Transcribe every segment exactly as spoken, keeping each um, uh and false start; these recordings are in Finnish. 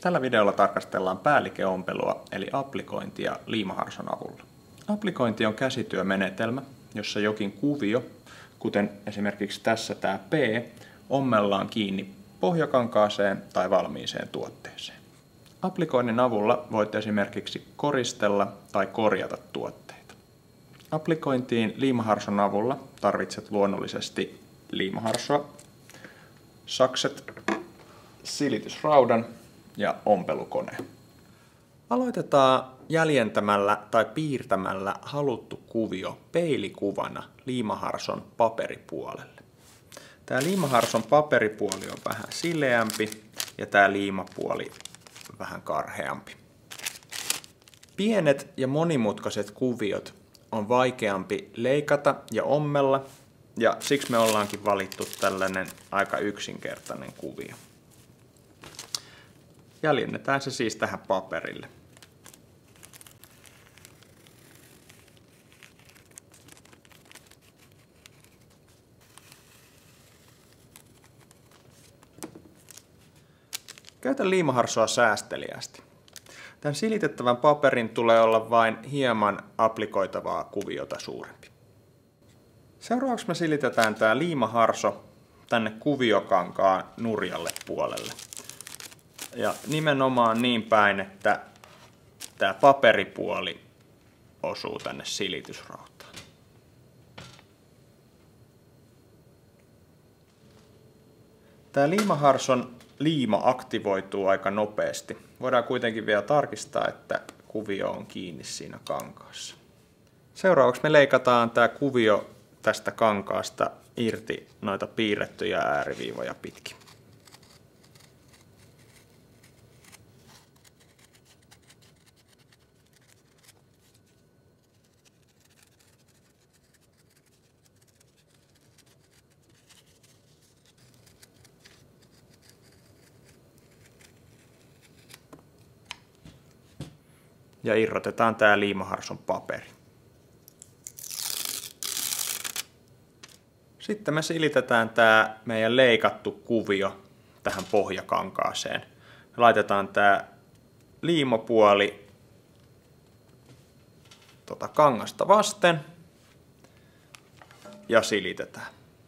Tällä videolla tarkastellaan päällikeompelua eli applikointia liimaharson avulla. Applikointi on käsityömenetelmä, jossa jokin kuvio, kuten esimerkiksi tässä tämä P, ommellaan kiinni pohjakankaaseen tai valmiiseen tuotteeseen. Applikoinnin avulla voit esimerkiksi koristella tai korjata tuotteita. Applikointiin liimaharson avulla tarvitset luonnollisesti liimaharsoa, sakset, silitysraudan ja ompelukoneen. Aloitetaan jäljentämällä tai piirtämällä haluttu kuvio peilikuvana liimaharson paperipuolelle. Tämä liimaharson paperipuoli on vähän sileämpi ja tämä liimapuoli vähän karheampi. Pienet ja monimutkaiset kuviot on vaikeampi leikata ja ommella, ja siksi me ollaankin valittu tällainen aika yksinkertainen kuvio. Jäljennetään se siis tähän paperille. Käytä liimaharsoa säästeliäästi. Tämän silitettävän paperin tulee olla vain hieman applikoitavaa kuviota suurempi. Seuraavaksi me silitetään tämä liimaharso tänne kuviokankaan nurjalle puolelle. Ja nimenomaan niin päin, että tämä paperipuoli osuu tänne silitysrautaan. Tämä liimaharson liima aktivoituu aika nopeasti. Voidaan kuitenkin vielä tarkistaa, että kuvio on kiinni siinä kankaassa. Seuraavaksi me leikataan tämä kuvio tästä kankaasta irti noita piirrettyjä ääriviivoja pitkin. Ja irrotetaan tämä liimaharson paperi. Sitten me silitetään tämä meidän leikattu kuvio tähän pohjakankaaseen. Laitetaan tämä liimapuoli tota kangasta vasten ja silitetään.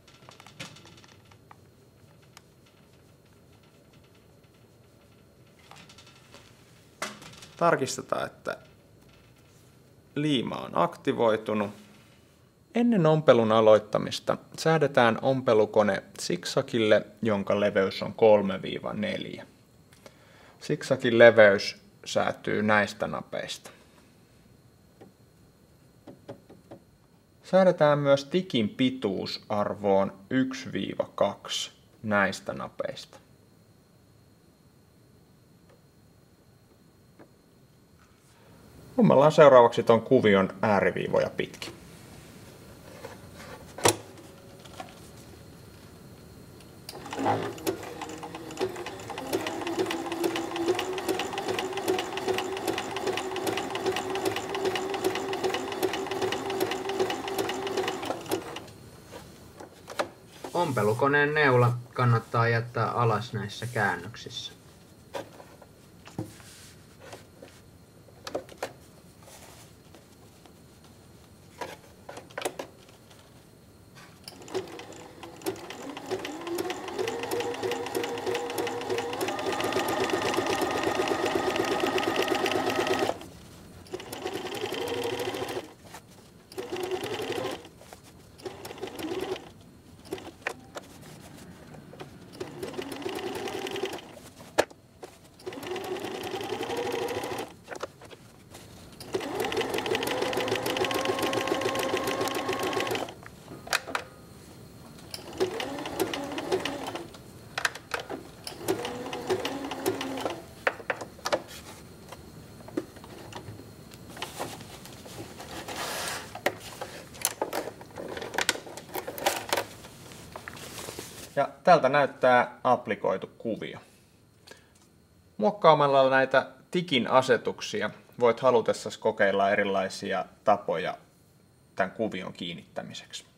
Tarkistetaan, että liima on aktivoitunut. Ennen ompelun aloittamista säädetään ompelukone siksakille, jonka leveys on kolme neljä. Siksakin leveys säätyy näistä napeista. Säädetään myös tikin pituus arvoon yksi kaksi näistä napeista. Ommellaan seuraavaksi tuon kuvion ääriviivoja pitkin. Ompelukoneen neula kannattaa jättää alas näissä käännöksissä. Ja tältä näyttää applikoitu kuvio. Muokkaamalla näitä tikin asetuksia voit halutessasi kokeilla erilaisia tapoja tämän kuvion kiinnittämiseksi.